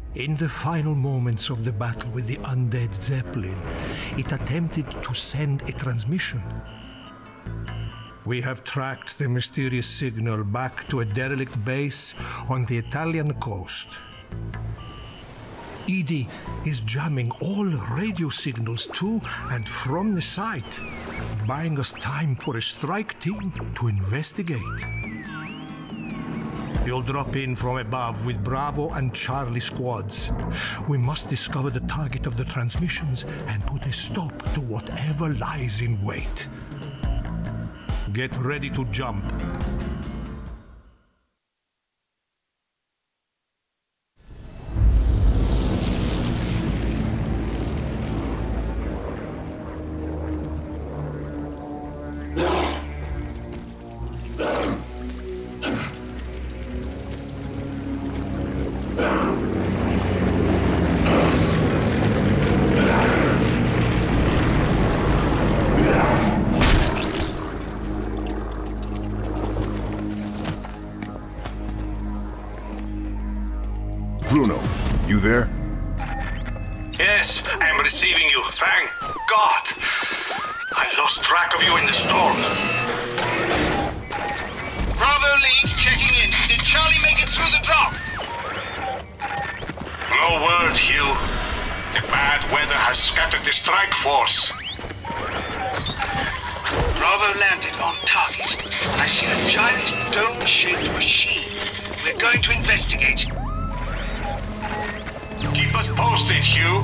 In the final moments of the battle with the undead Zeppelin, it attempted to send a transmission. We have tracked the mysterious signal back to a derelict base on the Italian coast. EDI is jamming all radio signals to and from the site, buying us time for a strike team to investigate. You'll drop in from above with Bravo and Charlie squads. We must discover the target of the transmissions and put a stop to whatever lies in wait. Get ready to jump. Bruno, you there? Yes, I'm receiving you, thank God. I lost track of you in the storm. Bravo League checking in. Did Charlie make it through the drop? No word, Hugh. The bad weather has scattered the strike force. Bravo landed on target. I see a giant dome-shaped machine. We're going to investigate. Keep us posted, Hugh.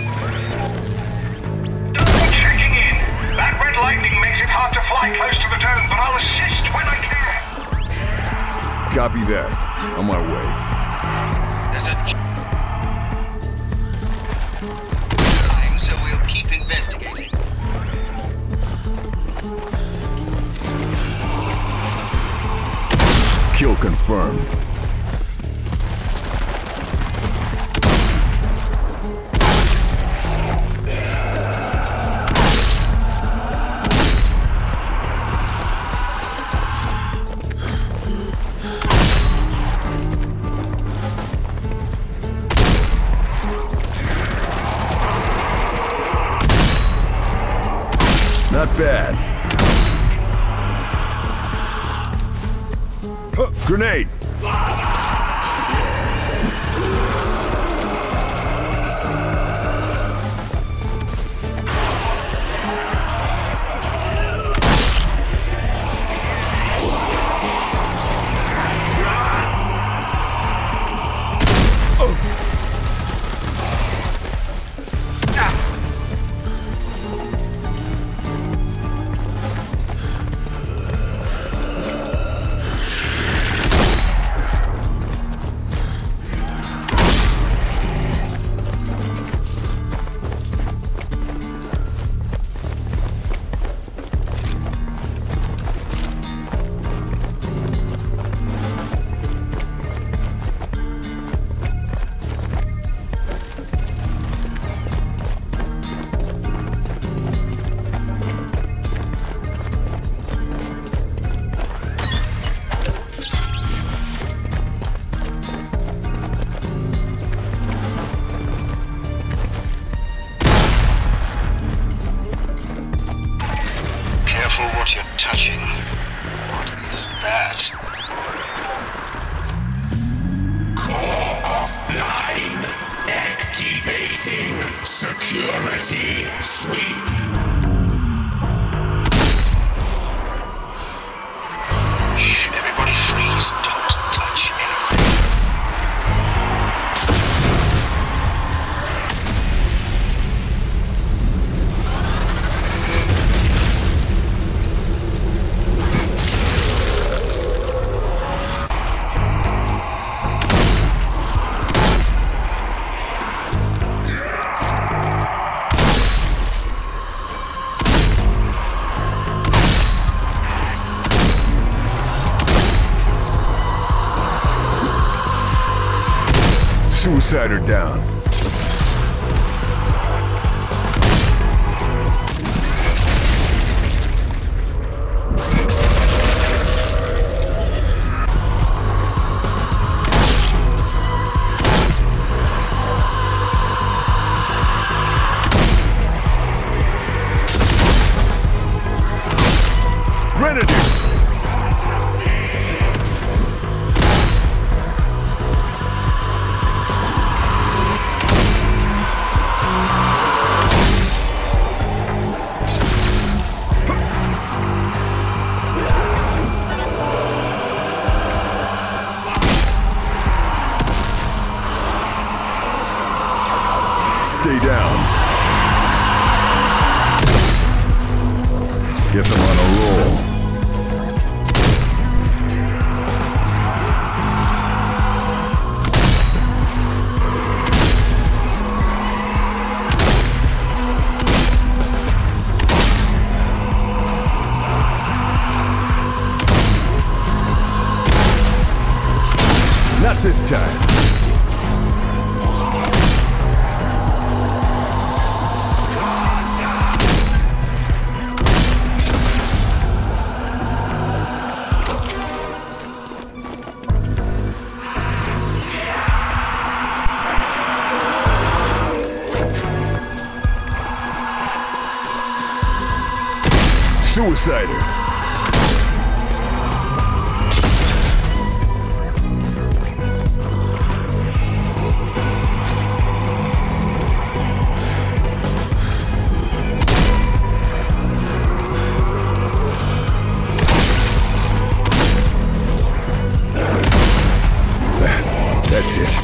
Dome checking in. That red lightning makes it hard to fly close to the dome, but I'll assist when I can. Copy that. On my way. There's a time, so we'll keep investigating. Kill confirmed. Not bad. Huh, grenade! What you're touching. What is that? Core offline. Activating security sweep. Shh, everybody freeze. Don't touch anything. Suicider down. this time. Suicider. That's it.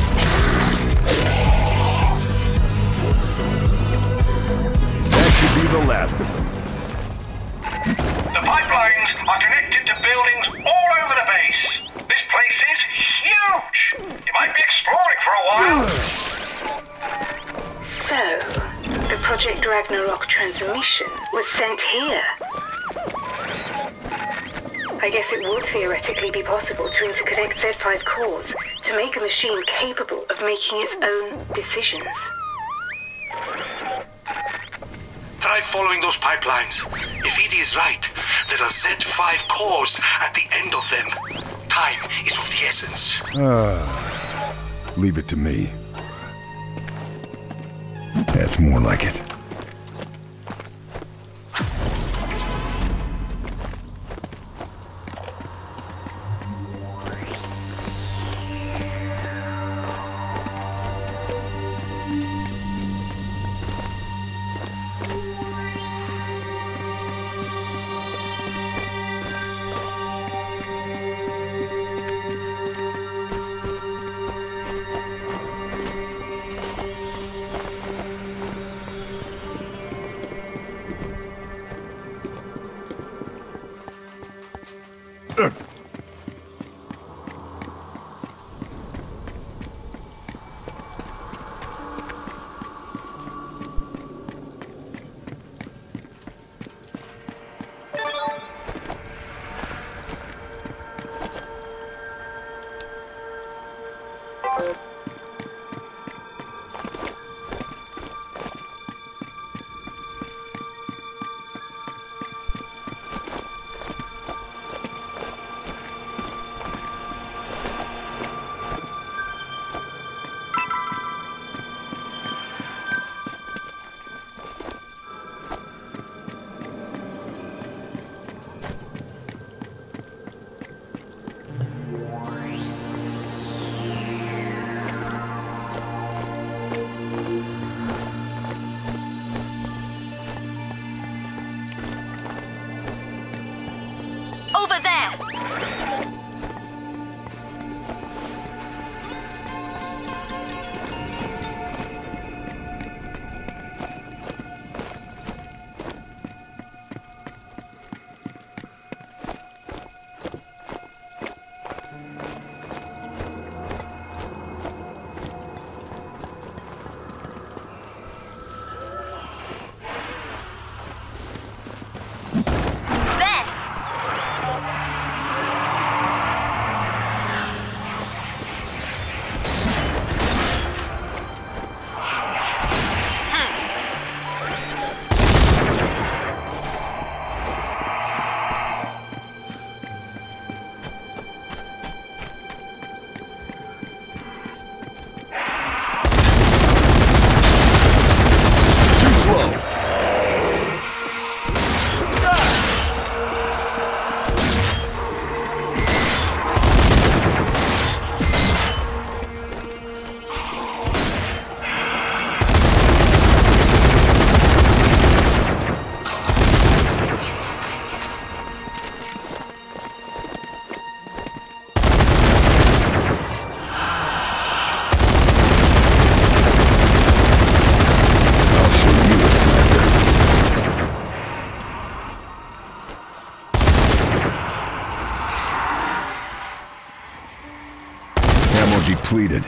That should be the last of them. The pipelines are connected to buildings all over the base. This place is huge. You might be exploring for a while. So, the Project Ragnarok transmission was sent here. I guess it would theoretically be possible to interconnect Z5 cores to make a machine capable of making its own decisions. Try following those pipelines. If Edie is right, there are Z5 cores at the end of them. Time is of the essence. Leave it to me. That's more like it. Depleted.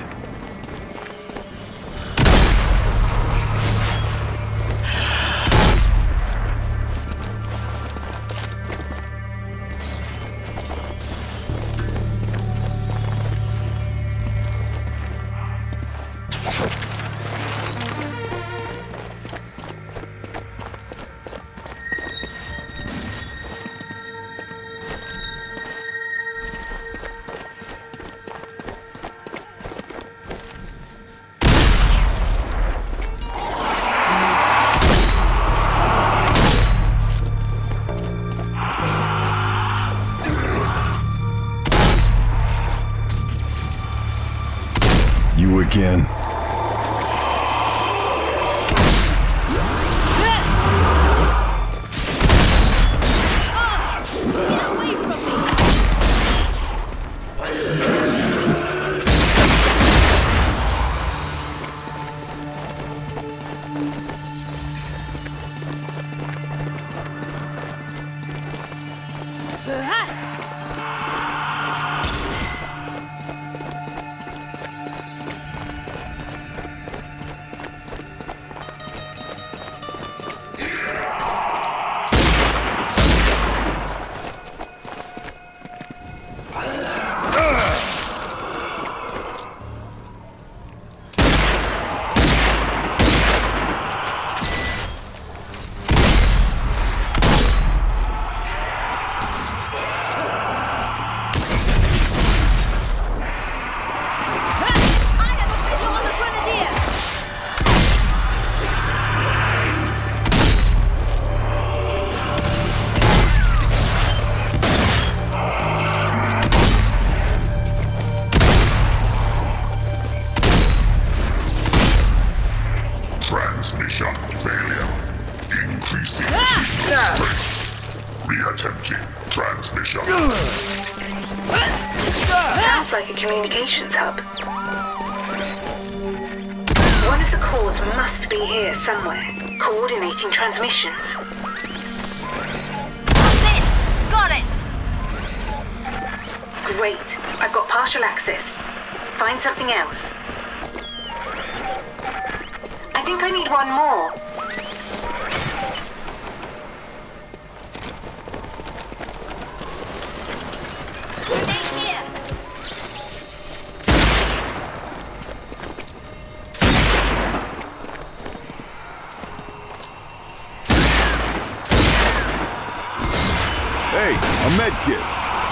again. Transmission failure. Increasing signal strength. Reattempting transmission. Sounds like a communications hub. One of the cores must be here somewhere, coordinating transmissions. That's it! Got it! Great. I've got partial access. Find something else. I think I need one more. Grenade here! Hey, a med kit.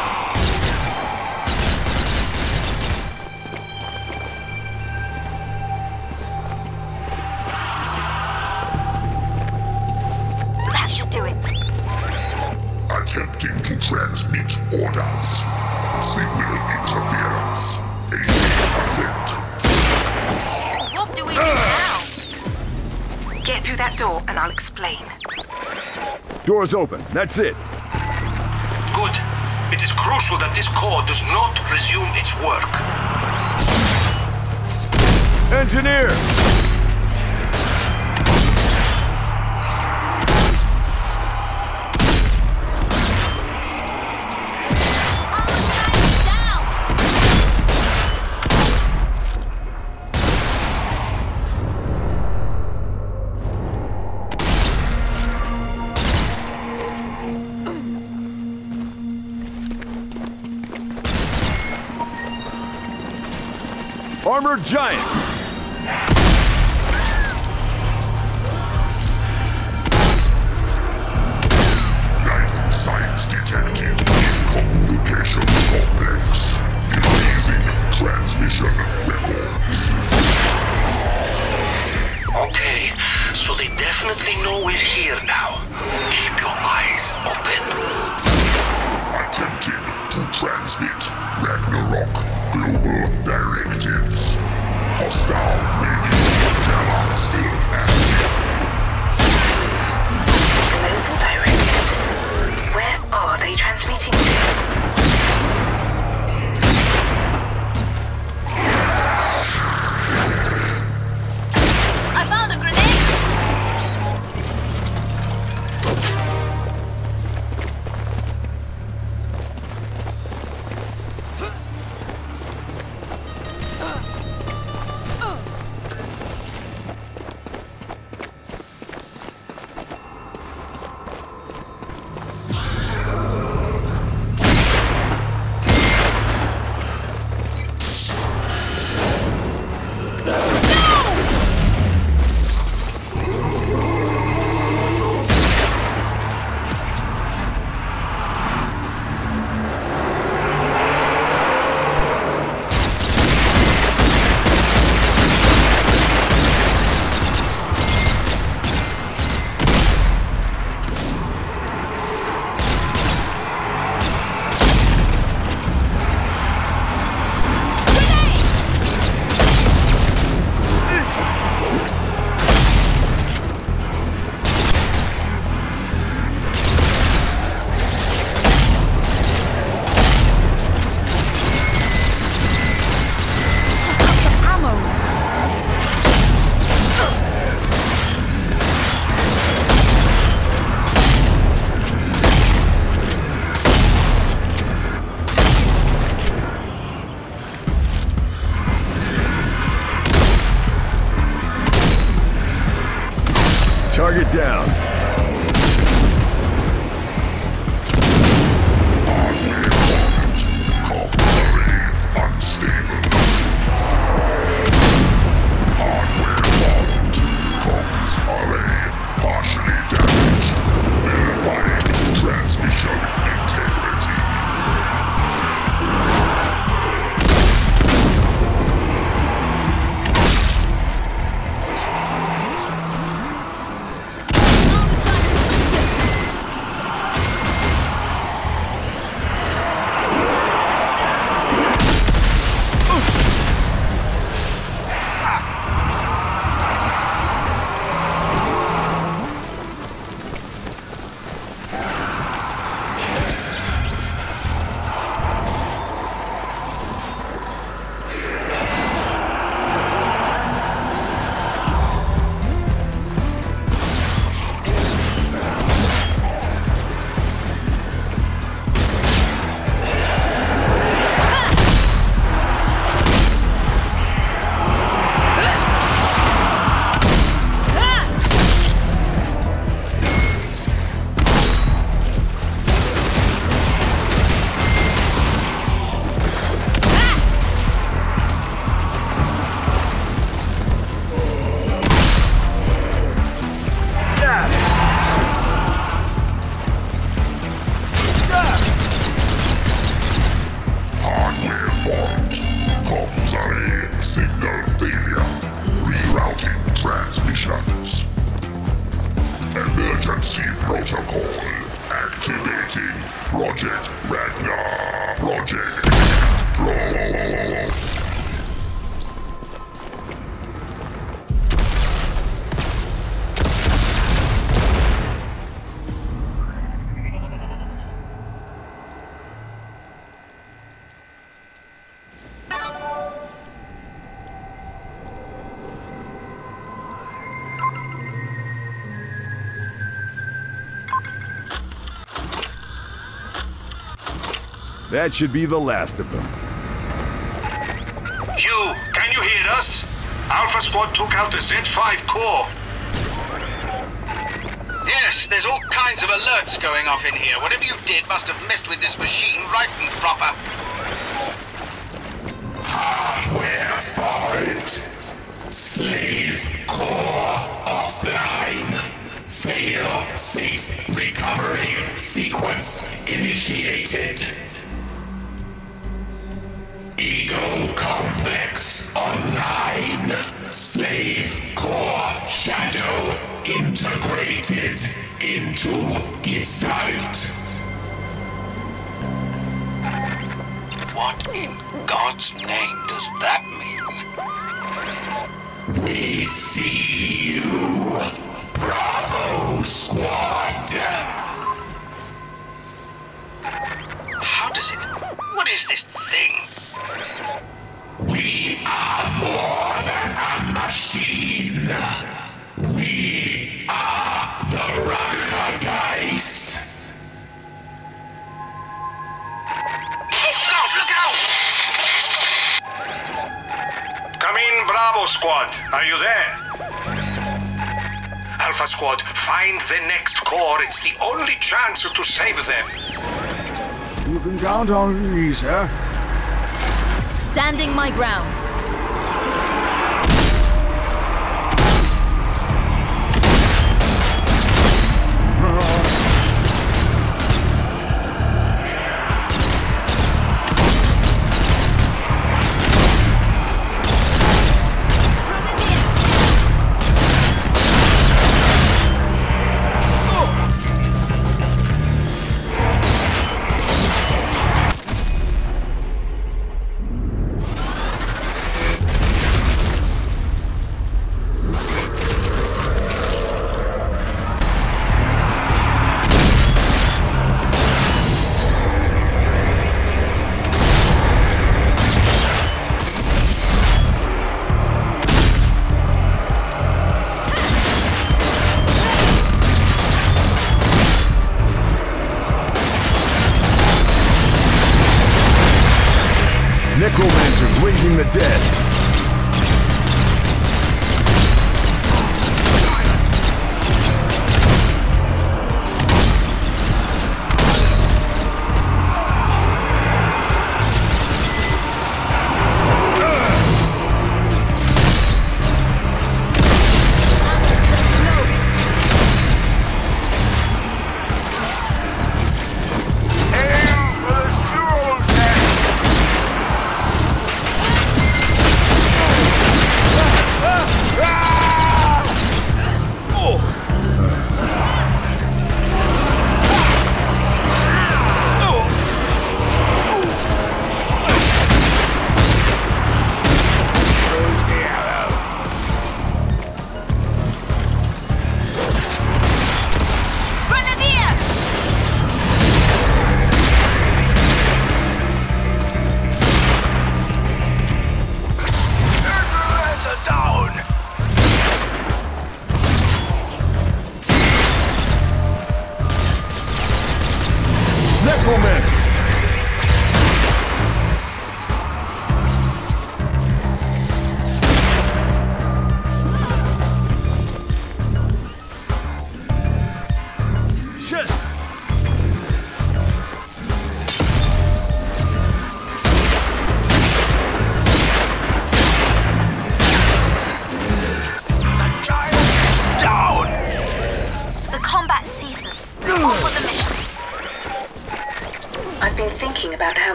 That should do it. Attempting to transmit orders. Signal interference. 80%. What do we do now? Get through that door and I'll explain. Door's open. That's it. Good. It is crucial that this core does not resume its work. Engineer! Armored Giant! Life science detective in communications complex. Erasing transmission records. Okay, so they definitely know we're here now. Keep your eyes open. Attempting to transmit Ragnarok global directives. Hostile radio channel still active. Global directives. Where are they transmitting to? I found a grenade! down. Emergency protocol activating Project Ragnar. Project Pro. That should be the last of them. Hugh, can you hear us? Alpha Squad took out the Z5 core. Yes, there's all kinds of alerts going off in here. Whatever you did must have messed with this machine right and proper. Hardware fault. Slave core offline. Fail safe recovery sequence initiated. Ego complex online. Slave core shadow integrated into Gestalt. What in God's name does that mean? We see you, Bravo Squad. How does it... What is this thing? We are more than a machine. We are the Rachageist. Oh God, look out! Come in, Bravo Squad. Are you there? Alpha Squad, find the next core. It's the only chance to save them. You can count on me, sir. Standing my ground. Necromancers raising the dead.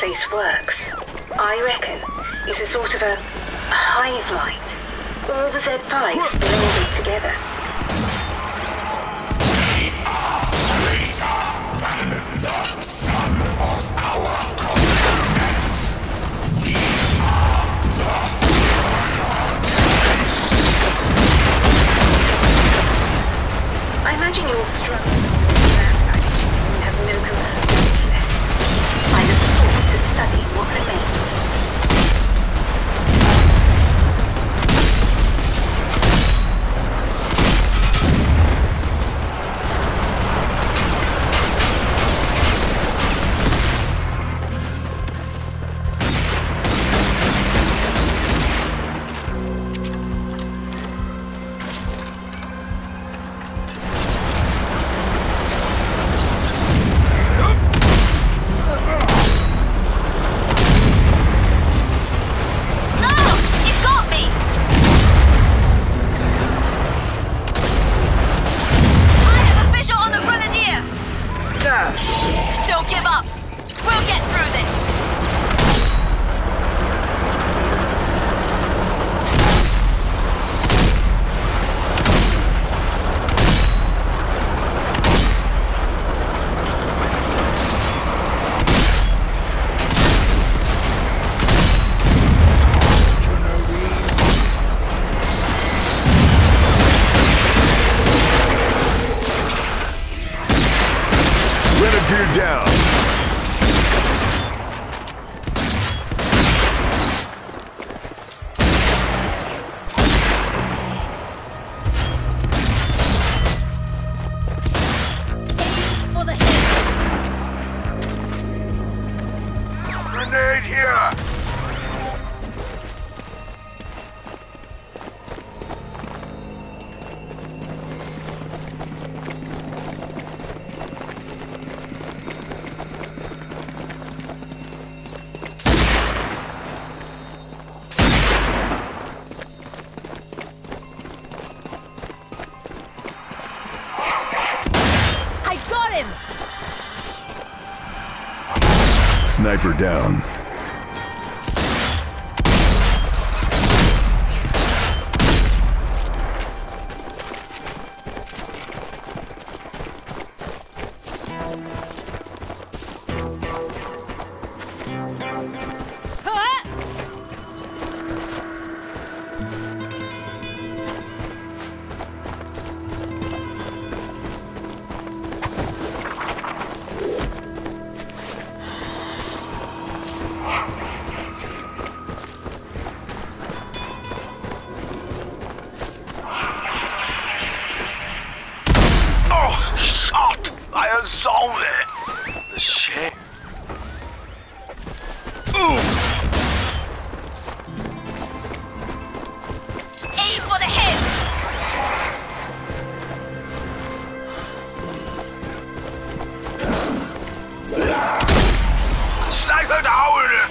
place works, I reckon, is a sort of a hive mind. All the Z5s blended together. We are greater than the sum of our components. We are the I imagine you'll struggle with that attitude when you have no components left. I look forward to studying what remains. Don't give up! We'll get through this! Grenadier down. For the head! Grenade here! Sniper down. Zombie! The shit. Ooh! Aim for the head! Sniper down!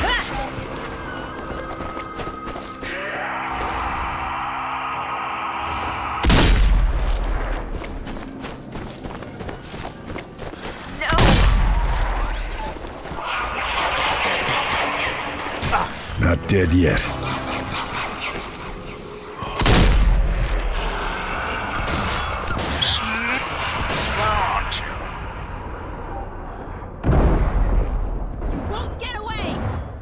Not dead yet. Won't get away!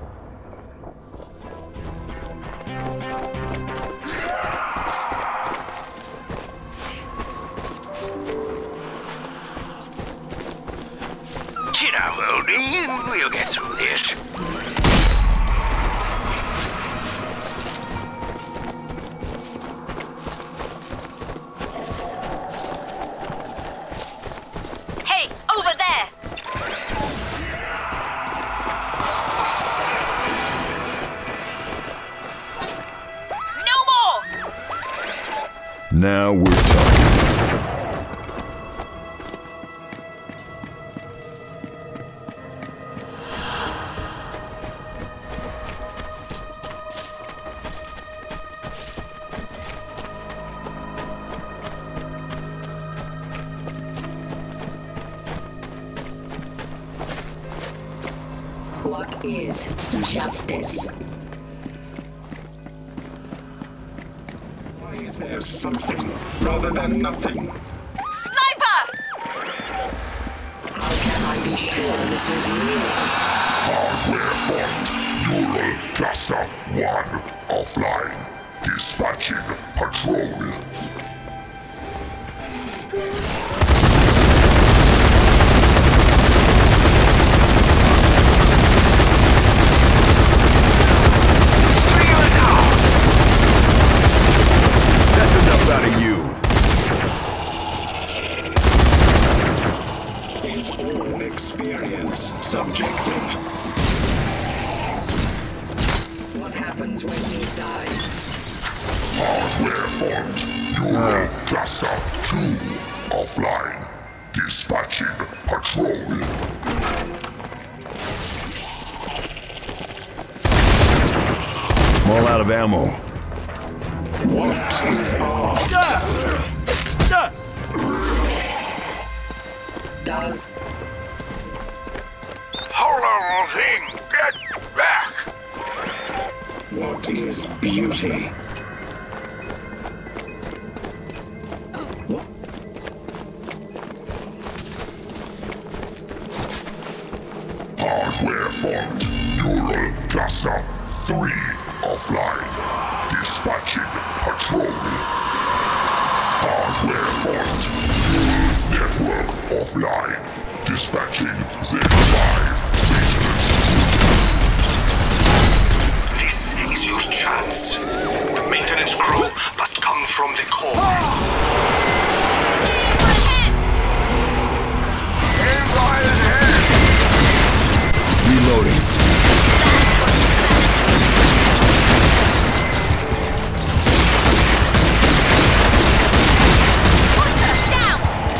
Chin up, Oldie, and we'll get through this. Now we're talking. What is justice. Why is there something rather than nothing? Sniper! How can I be sure this is real? Hardware fault. Neural cluster 1 offline. Dispatching patrol. That's enough out of you. Is all experience subjective? What happens when you die? Hardware fault. Neural cluster 2 offline. Dispatching patrol. I'm all out of ammo. What is art? Does Hold on, thing. Get back. What is beauty? Hardware fault. Neural cluster 3 offline. Dispatching patrol. Hardware fault. Network offline. Dispatching Z5. This is your chance. The maintenance crew must come from the core. Aim right ahead. Reloading. Watcher, down!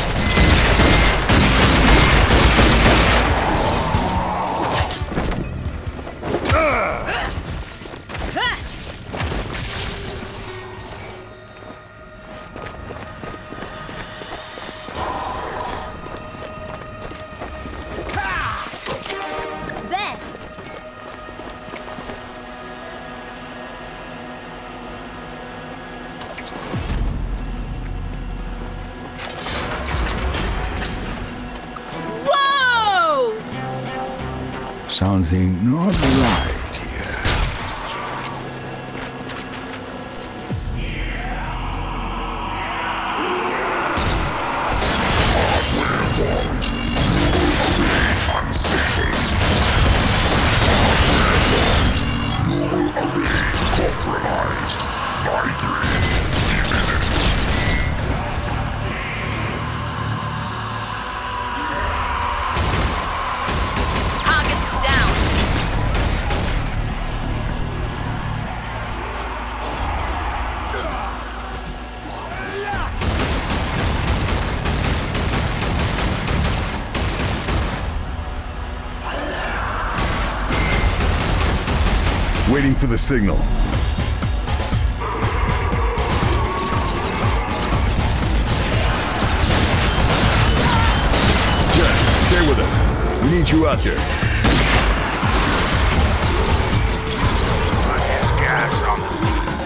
There! Whoa! Something not right here. Unstable. Neural array compromised. Migraine imminent. Target down! Waiting for the signal. Jen, stay with us. We need you out there. Gas on them.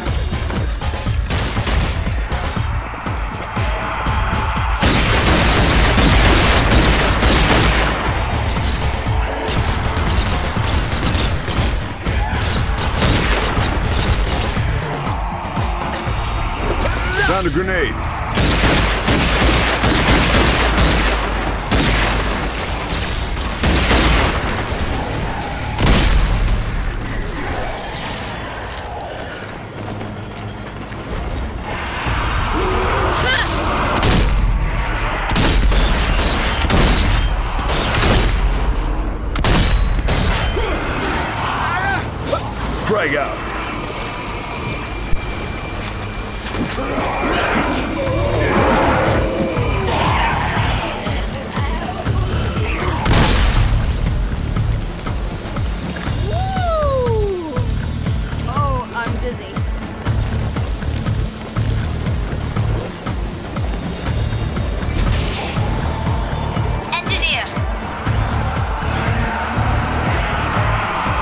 Found a grenade. Frag out. Woo! Oh, I'm dizzy. Engineer!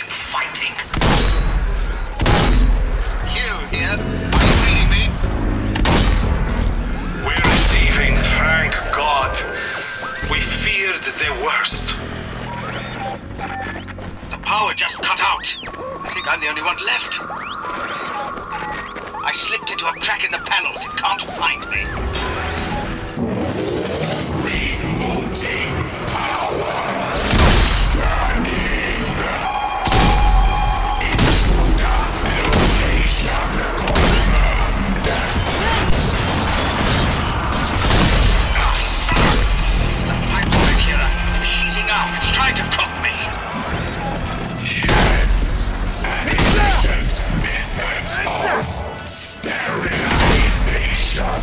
keep fighting. Hugh here. Are you reading me? We're receiving, thank God. We feared the worst. The power just cut out. I think I'm the only one left. I slipped into a crack in the panels. It can't find me. Rebooting power. Scanning. Intruder location confirmed. The pipe secure. Heating up. It's trying to cook me. Yes, an efficient method of sterilization.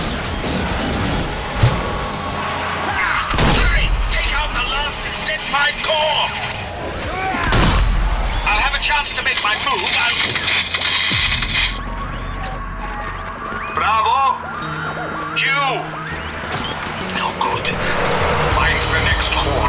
Hurry! Take out the last Z5 core! I'll have a chance to make my move. Bravo! Hugh! No good. Find the next core.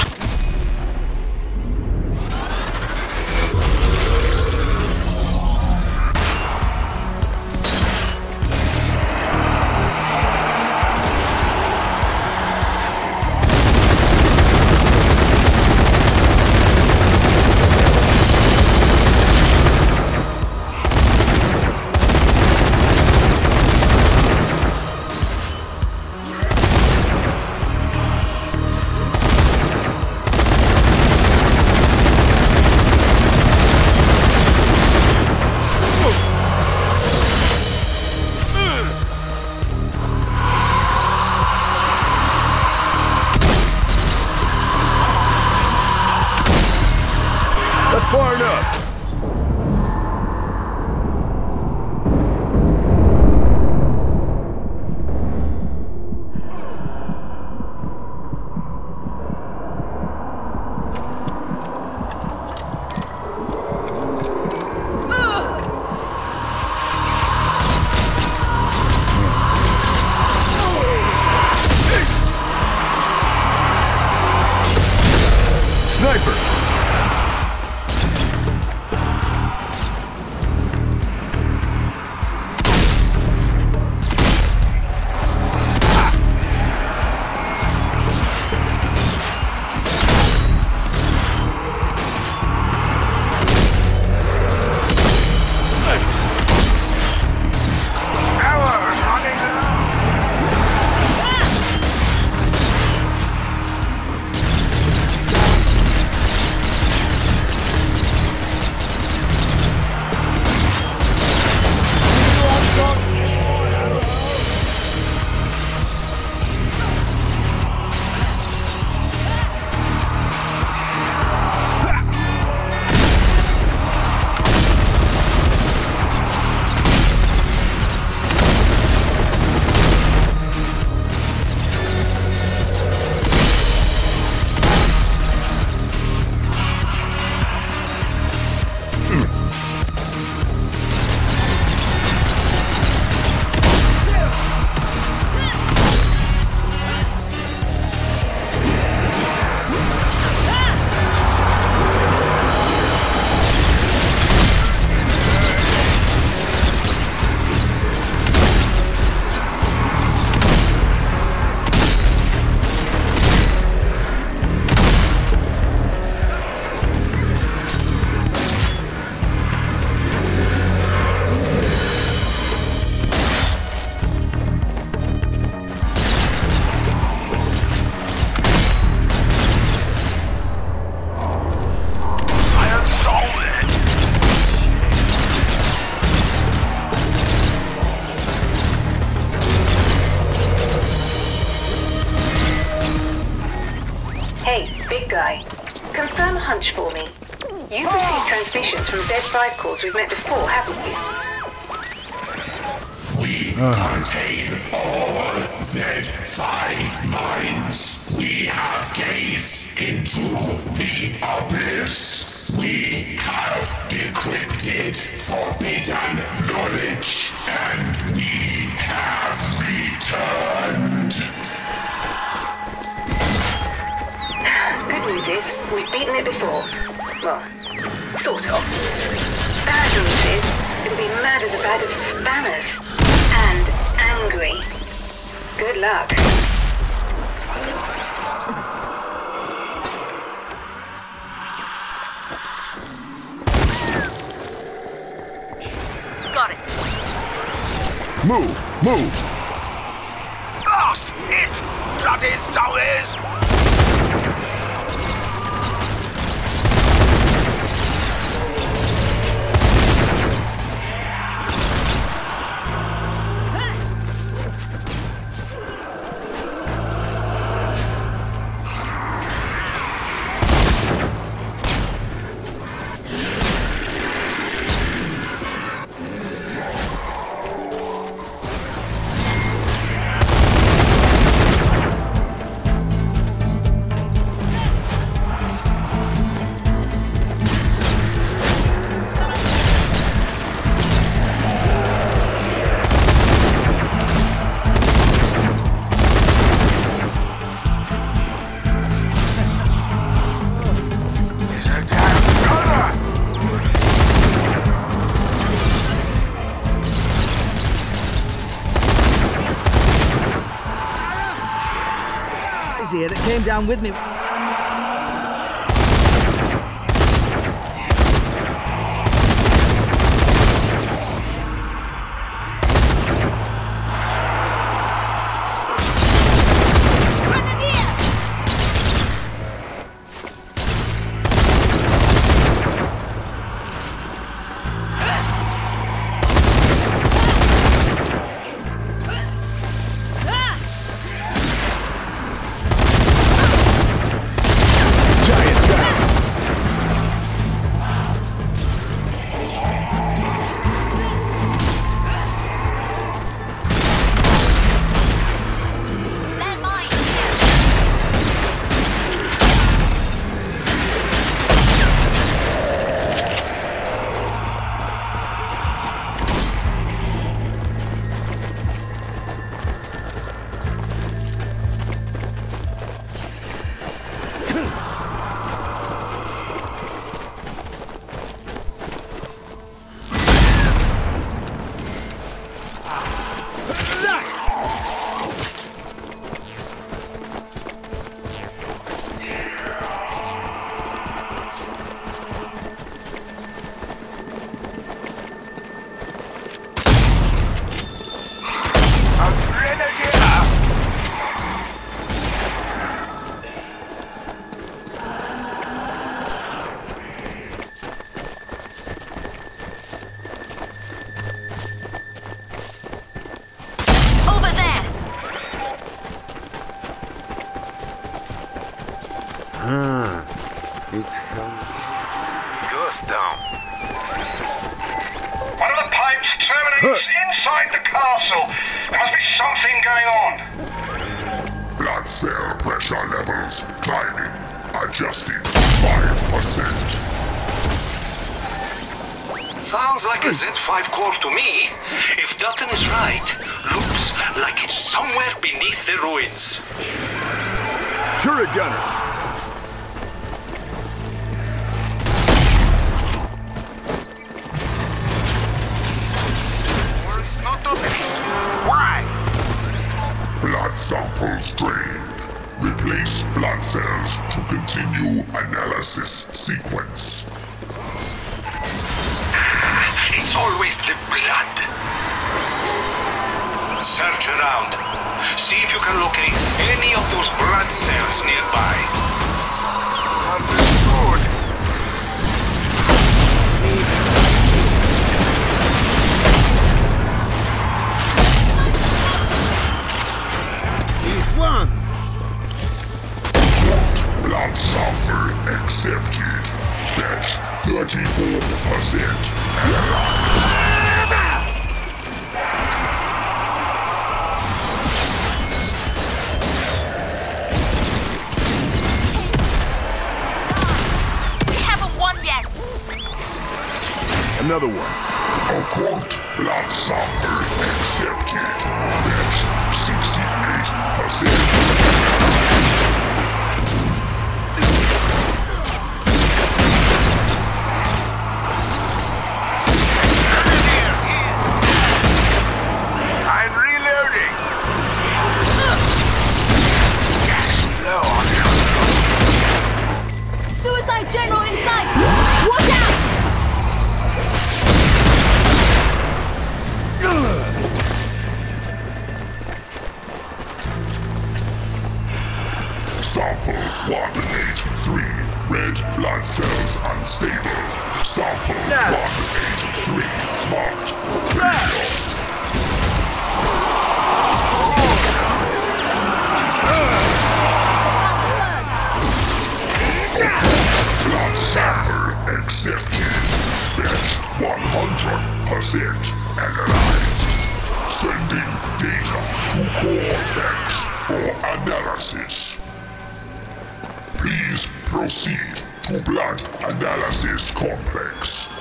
That's far enough. Sniper! guy. Confirm a hunch for me. You've received transmissions from Z5 cores we've met before, haven't you? We contain all Z5 minds. We have gazed into the abyss. We have decrypted forbidden knowledge, and we have returned. Good news is, we've beaten it before. Well, Sort of. Bad news is, it'll be mad as a bag of spanners. And angry. Good luck. Got it. Move! Move! Blast! It! Bloody zombies! Here that came down with me. It's coming. Goes down. One of the pipes terminates inside the castle. There must be something going on. Blood cell pressure levels climbing. Adjusting 5%. Sounds like a Z5 core to me. If Dutton is right, looks like it's somewhere beneath the ruins. Turret gunners! Why? Blood samples drained. Replace blood cells to continue analysis sequence. It's always the blood. Search around. See if you can locate any of those blood cells nearby. Understood. He's one. Blood sample accepted. That's 34% We haven't won yet. Another one. Occult blood sample accepted. That's 68%. Blood sample accepted. That's 100% analyzed. Sending data to Cortex for analysis. Please proceed to blood analysis complex.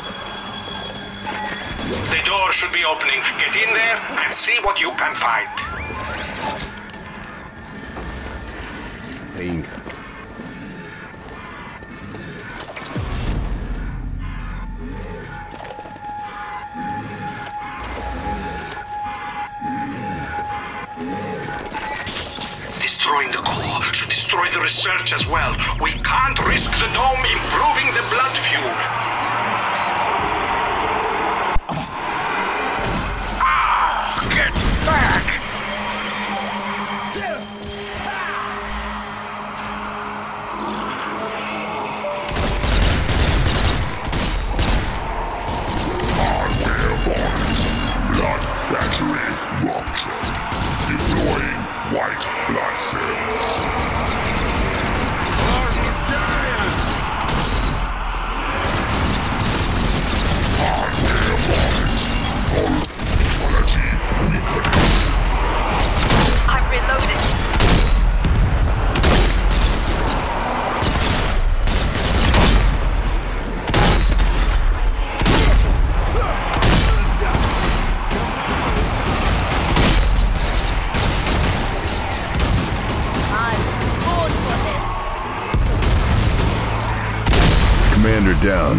The door should be opening. Get in there and see what you can find. Paying. Destroying the core should destroy the research as well. We can't risk the dome improving the blood fuel. Get back! Blood battery rupture. Deploying white blood cells. Hardware bonds. Quality weakened. I'm reloading. Commander down.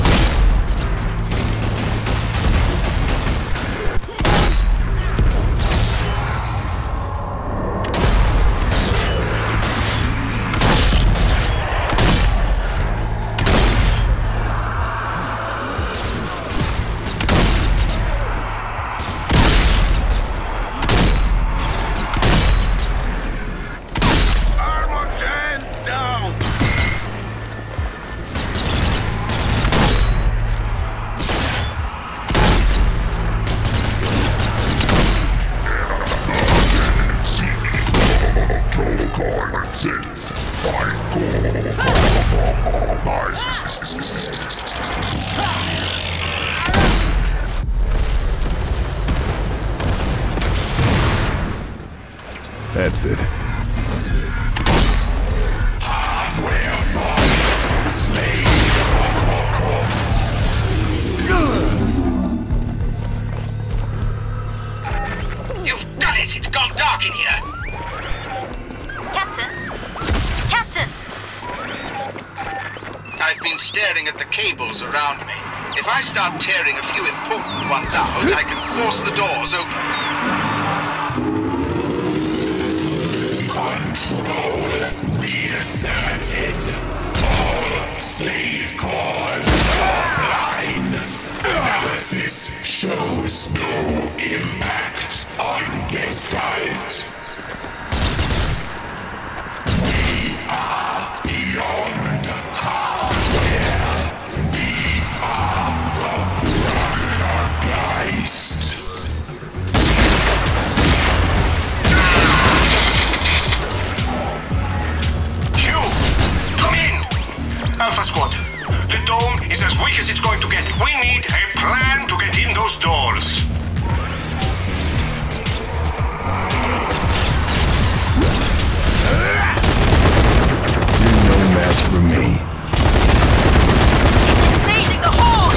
That's it. You've done it! It's gone dark in here! Captain? Captain! I've been staring at the cables around me. If I start tearing a few important ones out, I can force the doors open. Control reasserted. All slave cores offline. Analysis shows no impact on Gestalt. We are beyond hardware. We are the Geist. Alpha Squad, the dome is as weak as it's going to get. We need a plan to get in those doors. You're no match for me. Engaging the horde!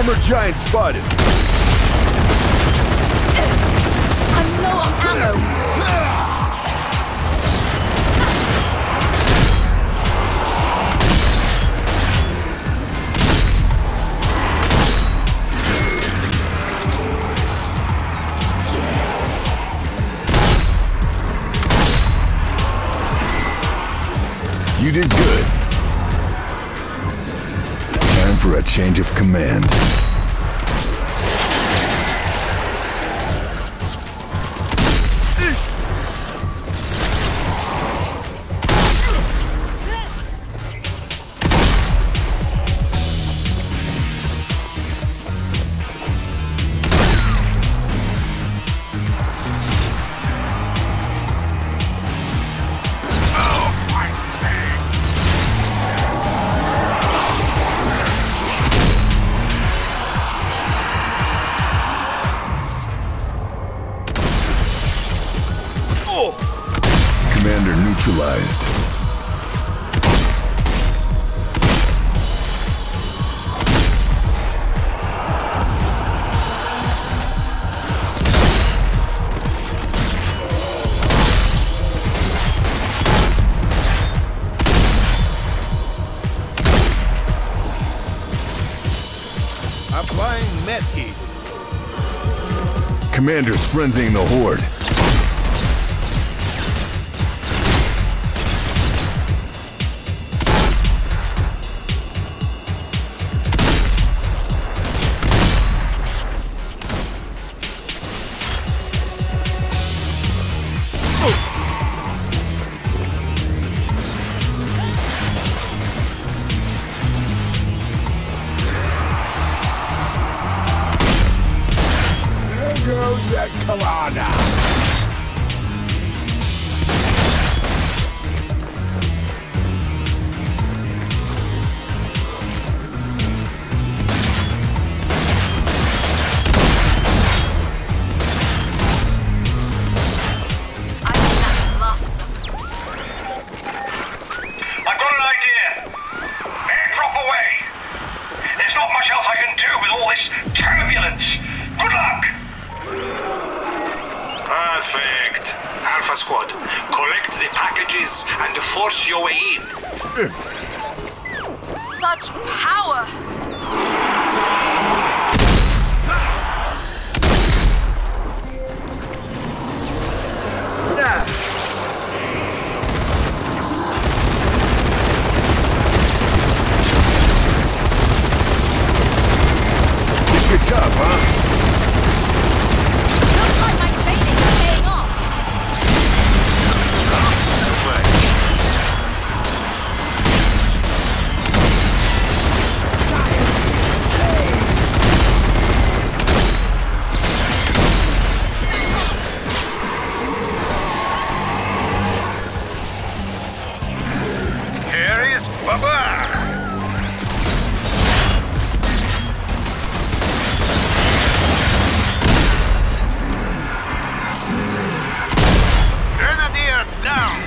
Armored giant spotted. I'm low on ammo. You did good. Time for a change of command. Commander neutralized. Applying medkit. Commander's frenzying the horde. Perfect. Alpha Squad, collect the packages and force your way in. Such power! Good job, huh? Looks like my training is paying off. Here is Baba! Down!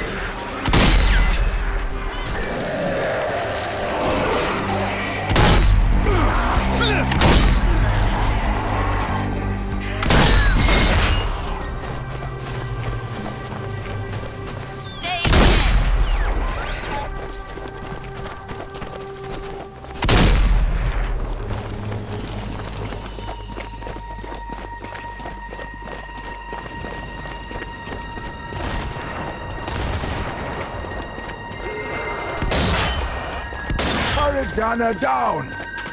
Stay dead. Gunner down!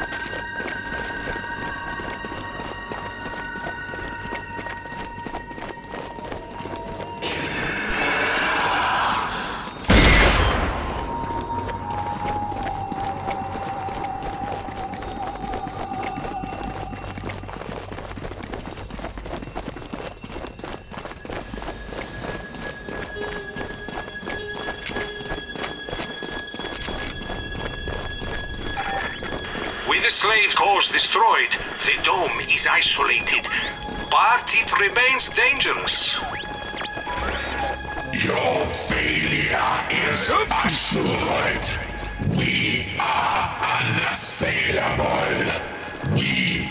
With the slave cores destroyed, the dome is isolated, but it remains dangerous. Your failure is assured. We are unassailable. We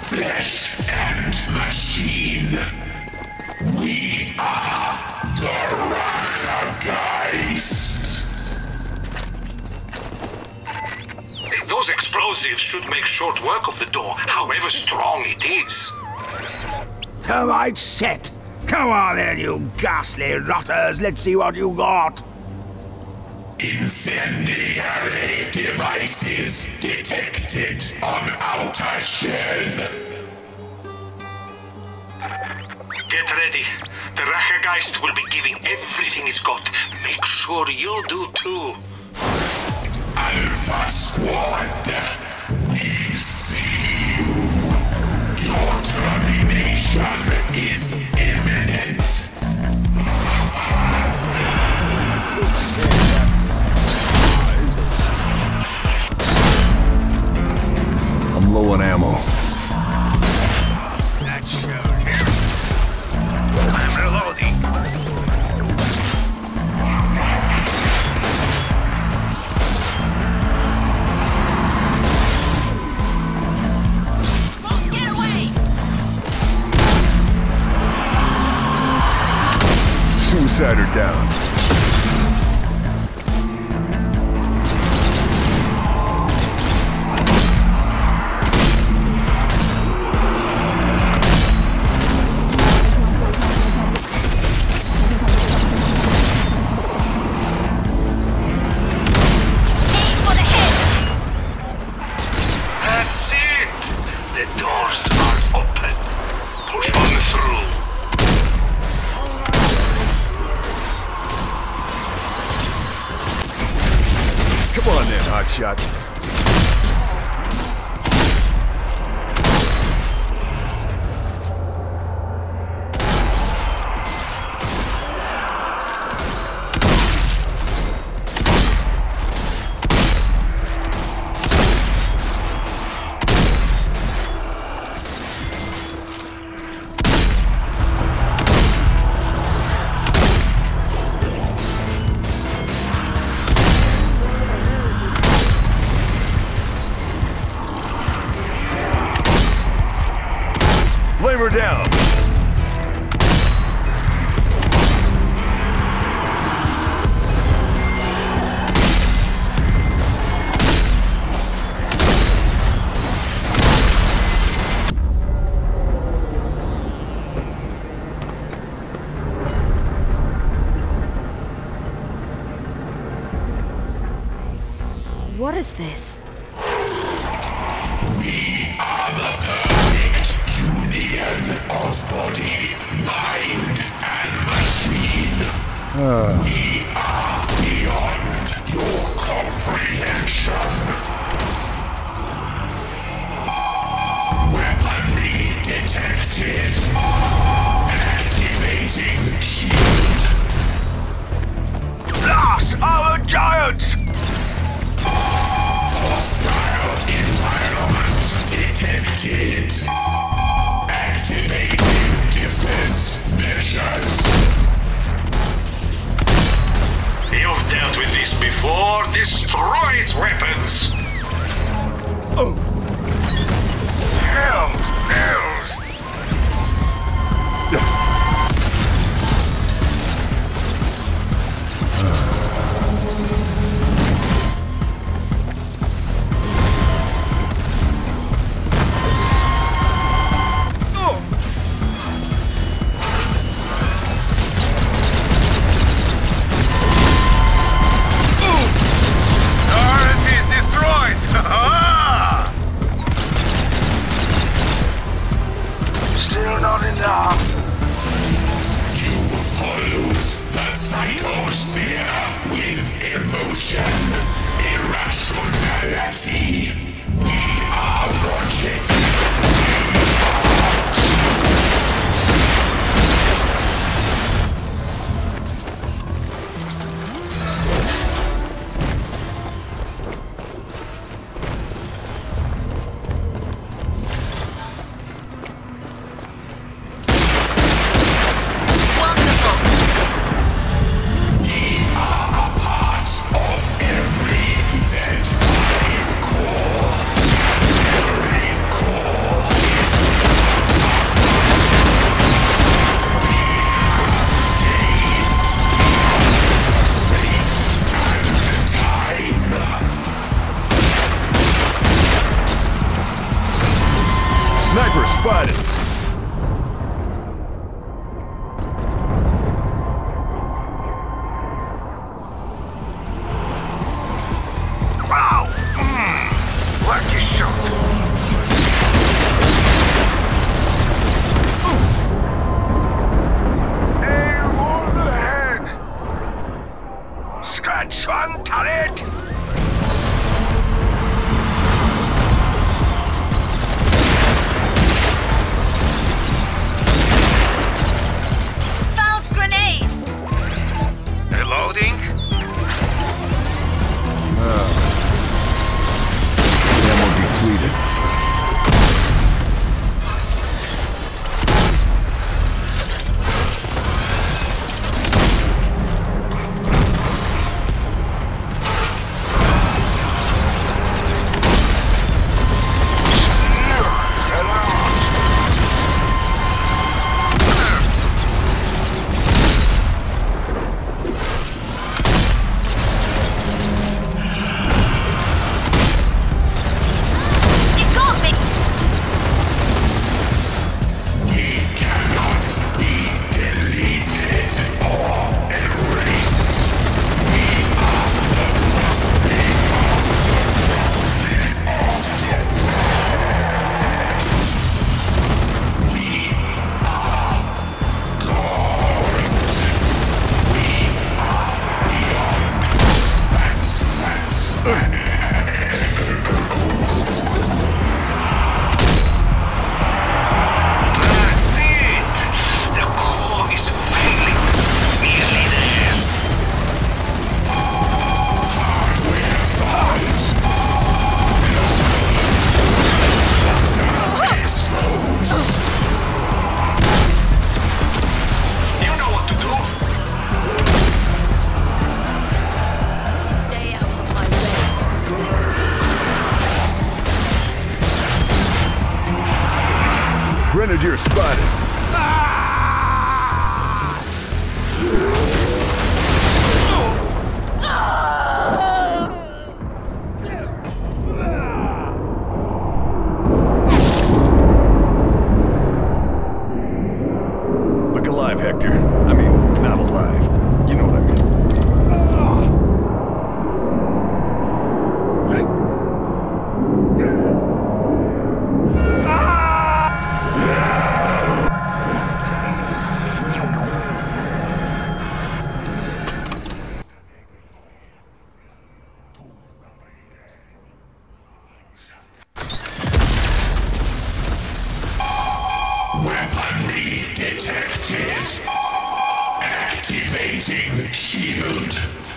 flesh and machine. We are the Rachageist. Those explosives should make short work of the door, however strong it is. Termite set! Come on then, you ghastly rotters! Let's see what you got! Incendiary devices detected on outer shell. Get ready. The Rachageist will be giving everything it's got. Make sure you do too. Alpha Squad, we see you. Your termination is imminent. I'm low on ammo. That showed here. I'm reloading. Suicider down. That's it! The doors are open. Push on through. Come on then, hotshot. Flamer down. What is this? We are the perfect union of body, mind, and machine. We are beyond your comprehension. Weaponry detected. Activating shield. Blast our giants! Hostile environment detected. Activating defense measures. You've dealt with this before. Destroy its weapons. Oh! Hell bells! Still not enough. You pollute the psychosphere with emotion, irrationality. We are logic. We are a part of every Z5 core. shot. Aim on the head. Scratch on turret. Reloading. Ammo depleted. Grenadier spotted. Look alive, Hector. I mean, not alive. You know what I mean. Weaponry detected. Activating shield.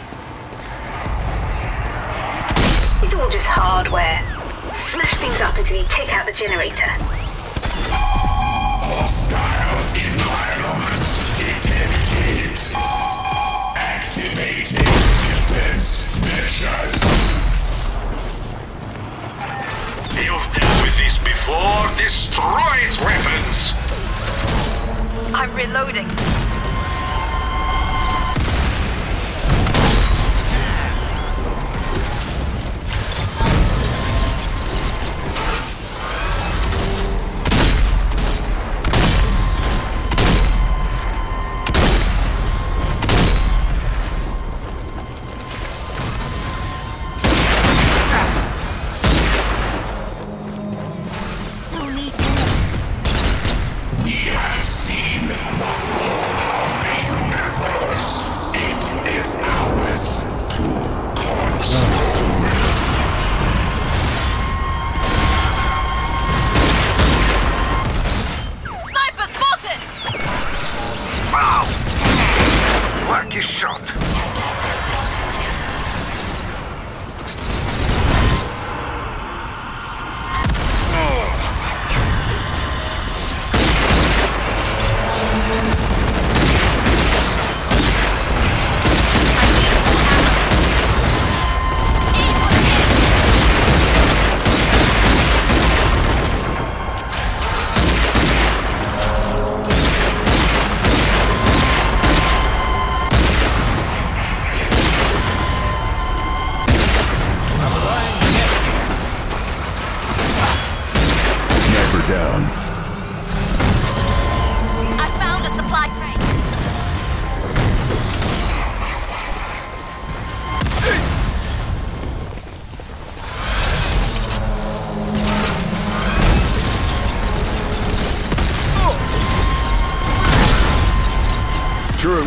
It's all just hardware. Smash things up until you take out the generator. Hostile environment detected. Activating defense measures. You've dealt with this before. Destroy its weapons. I'm reloading. We have seen the fall.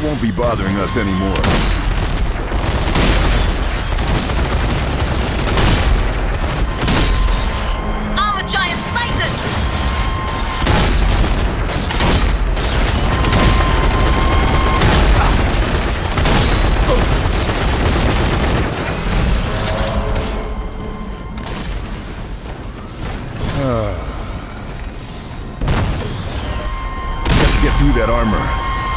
won't be bothering us anymore. Armor giant sighted! Got to get through that armor.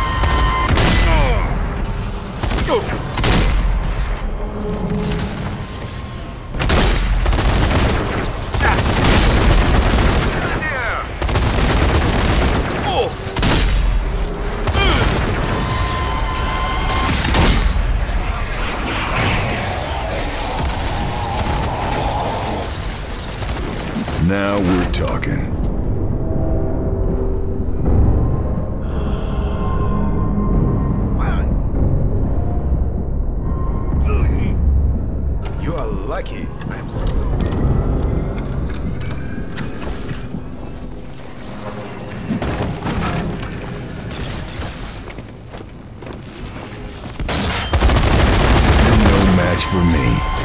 Now we're talking. You are lucky. I'm so... You're no match for me.